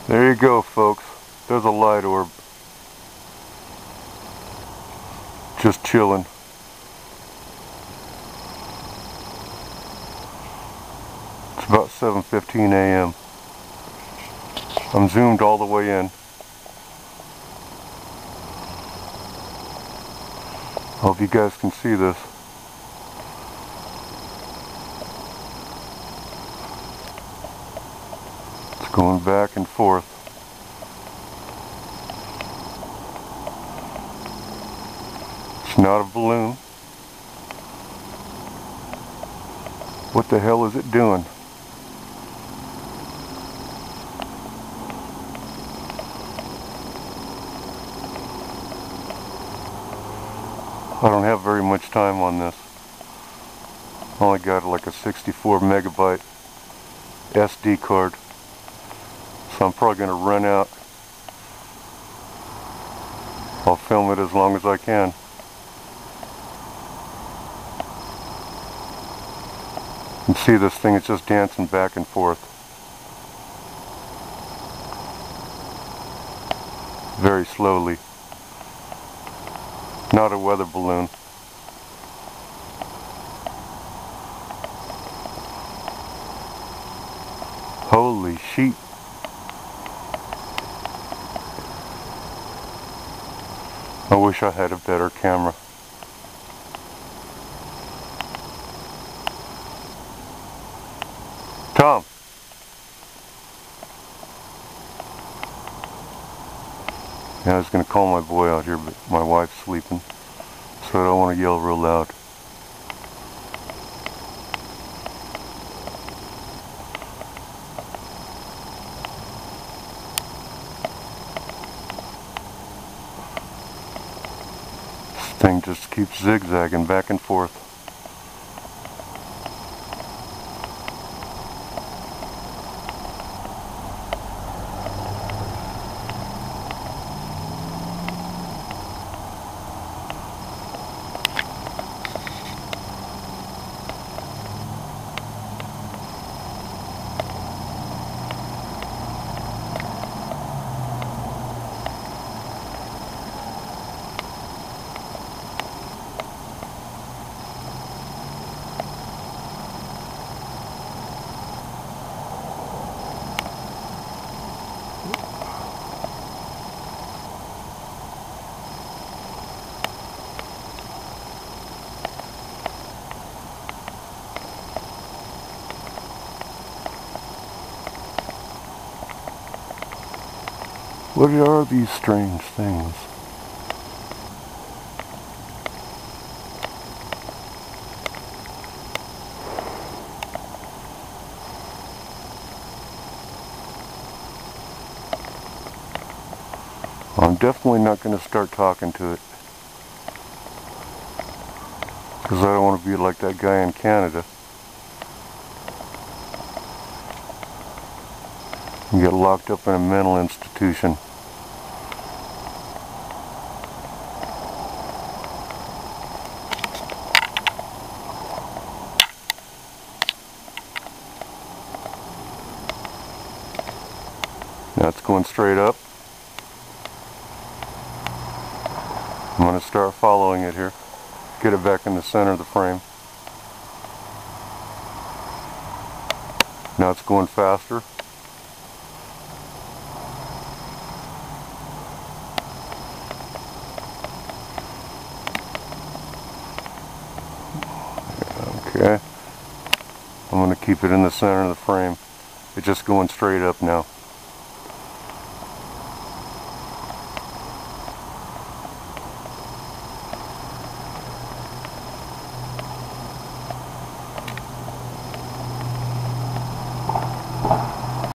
There you go, folks. There's a light orb. Just chilling. It's about 7:15 a.m. I'm zoomed all the way in. Hope you guys can see this. It's going back and forth. It's not a balloon. What the hell is it doing? I don't have very much time on this. I only got like a 64 megabyte SD card. So I'm probably going to run out. I'll film it as long as I can. You can see this thing is just dancing back and forth. Very slowly. Not a weather balloon. Holy sheep. I wish I had a better camera. Tom. Yeah, I was going to call my boy out here, but my wife's sleeping, so I don't want to yell real loud. This thing just keeps zigzagging back and forth. What are these strange things? I'm definitely not going to start talking to it, because I don't want to be like that guy in Canada and get locked up in a mental institution. Now it's going straight up. I'm going to start following it here. Get it back in the center of the frame. Now it's going faster. Okay. I'm going to keep it in the center of the frame. It's just going straight up now.